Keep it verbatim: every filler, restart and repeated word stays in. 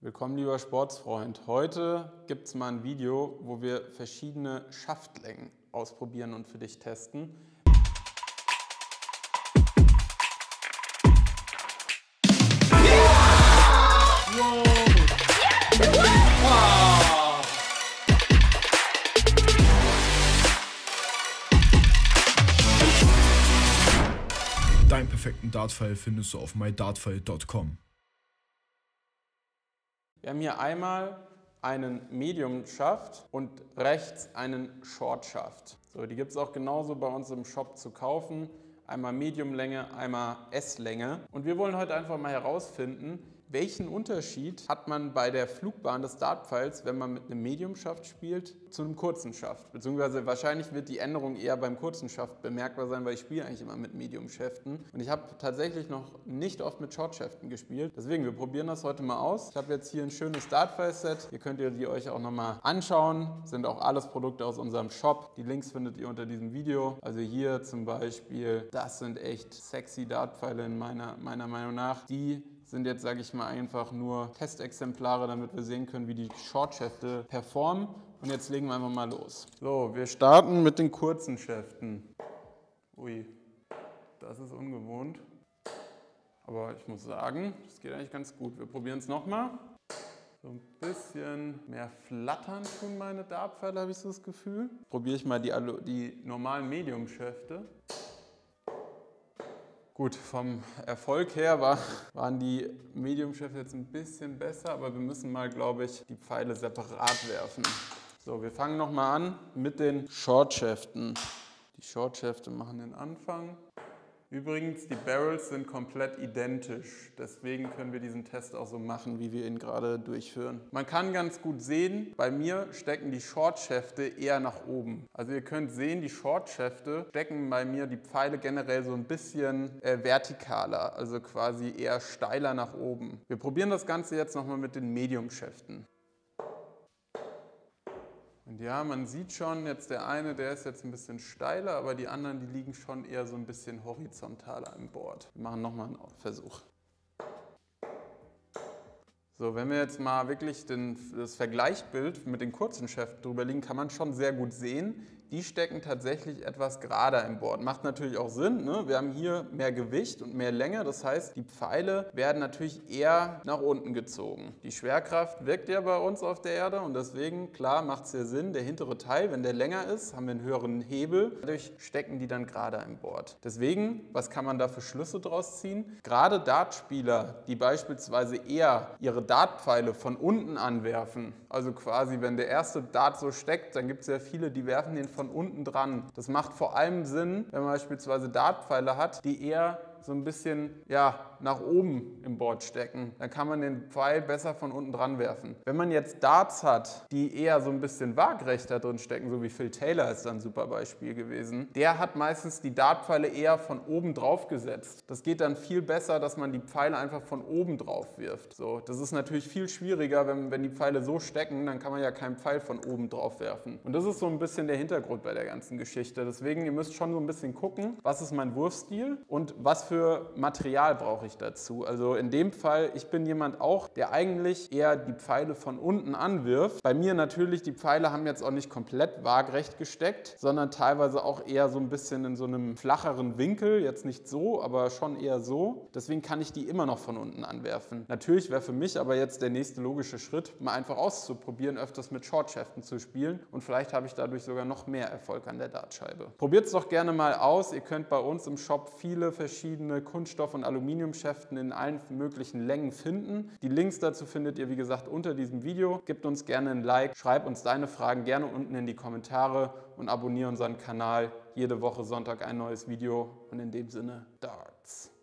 Willkommen, lieber Sportsfreund. Heute gibt es mal ein Video, wo wir verschiedene Schaftlängen ausprobieren und für dich testen. Deinen perfekten Dartpfeil findest du auf my dartpfeil punkt com. Wir haben hier einmal einen Medium-Schaft und rechts einen Short-Schaft. So, die gibt es auch genauso bei uns im Shop zu kaufen. Einmal Medium-Länge, einmal S-Länge. Und wir wollen heute einfach mal herausfinden, welchen Unterschied hat man bei der Flugbahn des Dartpfeils, wenn man mit einem Medium-Schaft spielt, zu einem kurzen Schaft. Beziehungsweise wahrscheinlich wird die Änderung eher beim kurzen Schaft bemerkbar sein, weil ich spiele eigentlich immer mit Medium-Schäften. Und ich habe tatsächlich noch nicht oft mit Short-Schäften gespielt. Deswegen, wir probieren das heute mal aus. Ich habe jetzt hier ein schönes Dartpfeil-Set. Hier könnt ihr die euch auch nochmal anschauen. Das sind auch alles Produkte aus unserem Shop. Die Links findet ihr unter diesem Video. Also hier zum Beispiel, das sind echt sexy Dartpfeile in meiner, meiner Meinung nach. Die sind jetzt, sage ich mal, einfach nur Testexemplare, damit wir sehen können, wie die Short-Schäfte performen. Und jetzt legen wir einfach mal los. So, wir starten mit den kurzen Schäften. Ui, das ist ungewohnt. Aber ich muss sagen, das geht eigentlich ganz gut. Wir probieren es nochmal. So ein bisschen mehr flattern tun meine Dartpfeile, habe ich so das Gefühl. Probiere ich mal die, die normalen Medium-Schäfte. Gut, vom Erfolg her war, waren die Medium-Schäfte jetzt ein bisschen besser, aber wir müssen mal, glaube ich, die Pfeile separat werfen. So, wir fangen nochmal an mit den Short-Schäften. Die Short-Schäfte machen den Anfang. Übrigens, die Barrels sind komplett identisch, deswegen können wir diesen Test auch so machen, wie wir ihn gerade durchführen. Man kann ganz gut sehen, bei mir stecken die Short-Schäfte eher nach oben. Also ihr könnt sehen, die Short-Schäfte stecken bei mir die Pfeile generell so ein bisschen äh, vertikaler, also quasi eher steiler nach oben. Wir probieren das Ganze jetzt nochmal mit den Medium-Schäften. Und ja, man sieht schon, jetzt der eine, der ist jetzt ein bisschen steiler, aber die anderen, die liegen schon eher so ein bisschen horizontaler im Board. Wir machen nochmal einen Versuch. So, wenn wir jetzt mal wirklich den, das Vergleichsbild mit den kurzen Schäften drüber liegen, kann man schon sehr gut sehen, die stecken tatsächlich etwas gerader im Board. Macht natürlich auch Sinn, ne? Wir haben hier mehr Gewicht und mehr Länge, das heißt, die Pfeile werden natürlich eher nach unten gezogen. Die Schwerkraft wirkt ja bei uns auf der Erde und deswegen, klar, macht es ja Sinn, der hintere Teil, wenn der länger ist, haben wir einen höheren Hebel, dadurch stecken die dann gerader im Board. Deswegen, was kann man da für Schlüsse draus ziehen? Gerade Dartspieler, die beispielsweise eher ihre Dartpfeile von unten anwerfen, also quasi, wenn der erste Dart so steckt, dann gibt es ja viele, die werfen den von unten dran. Das macht vor allem Sinn, wenn man beispielsweise Dartpfeile hat, die eher so ein bisschen ja, nach oben im Board stecken. Dann kann man den Pfeil besser von unten dran werfen. Wenn man jetzt Darts hat, die eher so ein bisschen waagrecht da drin stecken, so wie Phil Taylor ist da ein super Beispiel gewesen, der hat meistens die Dartpfeile eher von oben drauf gesetzt. Das geht dann viel besser, dass man die Pfeile einfach von oben drauf wirft. So, das ist natürlich viel schwieriger, wenn, wenn die Pfeile so stecken, dann kann man ja keinen Pfeil von oben drauf werfen. Und das ist so ein bisschen der Hintergrund bei der ganzen Geschichte. Deswegen, ihr müsst schon so ein bisschen gucken, was ist mein Wurfstil und was für Für Material brauche ich dazu. Also in dem Fall, ich bin jemand auch, der eigentlich eher die Pfeile von unten anwirft. Bei mir natürlich, die Pfeile haben jetzt auch nicht komplett waagrecht gesteckt, sondern teilweise auch eher so ein bisschen in so einem flacheren Winkel. Jetzt nicht so, aber schon eher so. Deswegen kann ich die immer noch von unten anwerfen. Natürlich wäre für mich aber jetzt der nächste logische Schritt, mal einfach auszuprobieren, öfters mit Short-Schäften zu spielen. Und vielleicht habe ich dadurch sogar noch mehr Erfolg an der Dartscheibe. Probiert es doch gerne mal aus. Ihr könnt bei uns im Shop viele verschiedene Kunststoff- und Aluminiumschäften in allen möglichen Längen finden. Die Links dazu findet ihr, wie gesagt, unter diesem Video. Gebt uns gerne ein Like, schreib uns deine Fragen gerne unten in die Kommentare und abonniere unseren Kanal. Jede Woche Sonntag ein neues Video und in dem Sinne Darts.